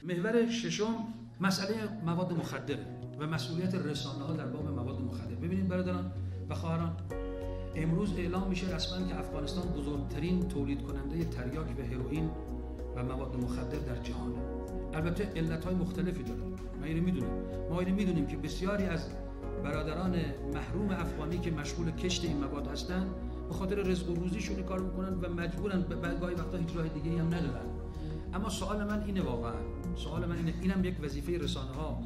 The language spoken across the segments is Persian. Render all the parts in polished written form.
محور ششم مسئله مواد مخدره و مسئولیت رسانه‌ها در باب مواد مخدر. ببینید برادران و خواهران، امروز اعلام میشه رسما که افغانستان بزرگترین تولید کننده تریاک و هروئین و مواد مخدر در جهانه. البته علت‌های مختلفی داره. ما اینو میدونیم که بسیاری از برادران محروم افغانی که مشغول کشت این مواد هستند به خاطر رزق و روزیشون کار میکنن و مجبورن گاهی وقتا هیچ راه دیگه‌ای هم ندارن. اما سوال من اینه، واقعا سوال من اینه، اینم یک وظیفه رسانه‌ها.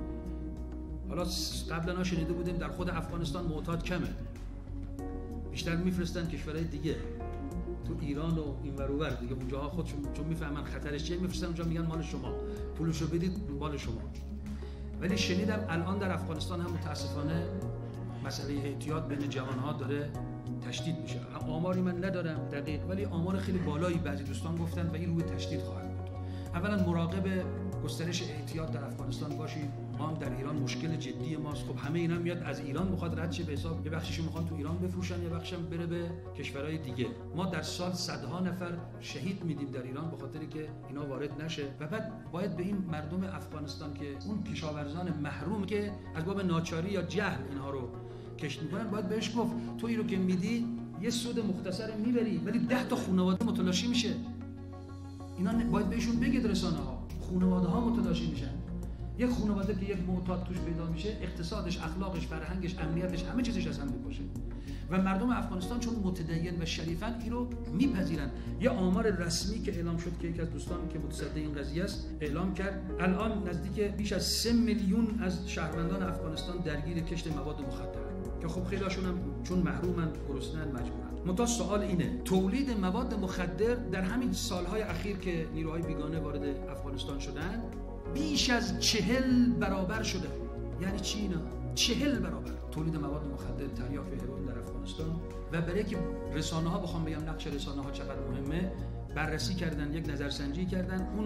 حالا قبلا شنیده بودیم در خود افغانستان معتاد کمه، بیشتر میفرستن کشورهای دیگه، تو ایران و این ور اونور دیگه، اونجاها خودشون چون میفهمن خطرش چیه میفرستن اونجا، میگن مال شما، پولشو بدید مال شما. ولی شنیدم الان در افغانستان هم متاسفانه مسئله اعتیاد بین جوانها داره تشدید میشه. آماری من ندارم دقیق، ولی آمار خیلی بالایی بعضی دوستان گفتن و این روی تشدید خواهد بود. اولا مراقب گسترش اعتیاد در افغانستان باشید. ما هم در ایران مشکل جدی ماست. خب همه اینا میاد از ایران میخواد رد شه، به حساب یه بخشیشو میخوان تو ایران بفروشن، یه بخشش هم بره به کشورهای دیگه. ما در سال صدها نفر شهید میدیم در ایران به خاطری که اینا وارد نشه. و بعد باید به این مردم افغانستان که اون کشاورزان محروم که از باب ناچاری یا جهل اینها رو کشت میکنن، باید بهش گفت تو اینو که میدی یه سود مختصر میبری، ولی 10 تا خانواده متلاشی میشه. اینا باید بهشون بگید رسانه‌ها، خانواده‌ها متلاشی میشن. یک خانواده که یک معتاد توش پیدا میشه، اقتصادش، اخلاقش، فرهنگش، امنیتش، همه چیزش از هم میپاشه. و مردم افغانستان چون متدین و شریفن این رو میپذیرن. یه آمار رسمی که اعلام شد که یک از دوستان که متصدی این قضیه است اعلام کرد، الان نزدیک بیش از 3 میلیون از شهروندان افغانستان درگیر کشت مواد مخدرن که خب خیلی‌هاشون هم چون محرومن، گرسنه‌اند، مجبورن. منتها سوال اینه، تولید مواد مخدر در همین سالهای اخیر که نیروهای بیگانه وارد افغانستان شدن بیش از 40 برابر شده. یعنی چی اینا؟ 40 برابر تولید مواد مخدر، تریاک و هروئین در افغانستان. و برای که رسانه‌ها، بخوام بگم نقش رسانه‌ها چقدر مهمه، بررسی کردن، یک نظرسنجی کردن، اون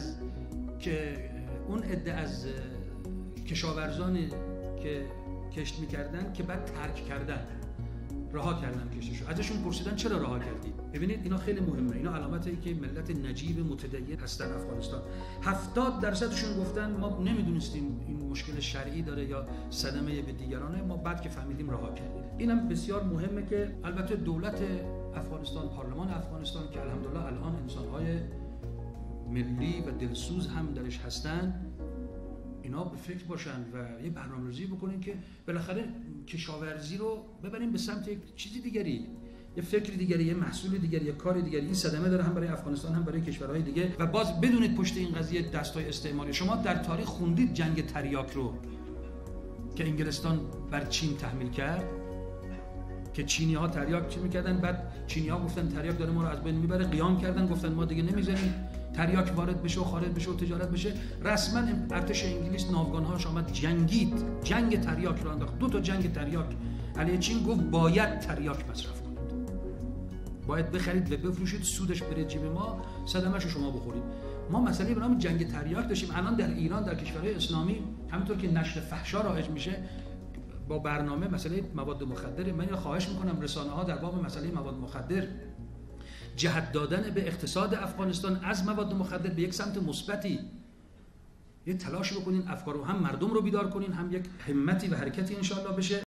عده از کشاورزانی که کشت می‌کردن که بعد ترک کردن، رها کردن کشتشو، ازشون پرسیدن چرا رها کردید؟ ببینید اینا خیلی مهمه، اینا علامتی که ملت نجیب متدین هستن افغانستان. 70% گفتن ما نمیدونستیم این مشکل شرعی داره یا صدمه به دیگرانه، ما بعد که فهمیدیم رها کردیم. اینم بسیار مهمه که البته دولت افغانستان، پارلمان افغانستان که الحمدلله الان انسان‌های ملی و دلسوز هم درش هستن، اینا به فکر باشن و یه برنامه‌ریزی بکنین که بالاخره کشاورزی رو ببریم به سمت یک چیزی دیگری، یه فکر دیگری، یه محصول دیگری، یه کار دیگری. این صدمه داره هم برای افغانستان هم برای کشورهای دیگه. و باز بدونید پشت این قضیه دستای استعماری. شما در تاریخ خوندید جنگ تریاک رو که انگلستان بر چین تحمیل کرد، که چینی‌ها تریاک چی می‌کردن، بعد چینی‌ها گفتن تریاک داره ما رو از بین میبره، قیام کردن، گفتن ما دیگه نمی‌ذاریم تریاک وارد بشه و خارج بشه و تجارت بشه. رسما ارتش انگلیس ناوگان‌هاش آمد جنگید، جنگ تریاک رو انداخت. 2 تا جنگ تریاک علیه چین، گفت باید تریاک مصرف کنید، باید بخرید و بفروشید، سودش بره جیب ما، صدمه‌شو شما بخورید. ما مسئله به نام جنگ تریاک داشتیم. الان در ایران، در کشورهای اسلامی، همونطور که نشر فحشا رایج میشه با برنامه مسئله مواد مخدر، من خواهش میکنم رسانه‌ها در باب مسئله مواد مخدر جهت دادن به اقتصاد افغانستان از مواد مخدر به یک سمت مثبتی یه تلاش بکنین، افکار رو هم مردم رو بیدار کنین، هم یک همتی و حرکتی انشالله بشه.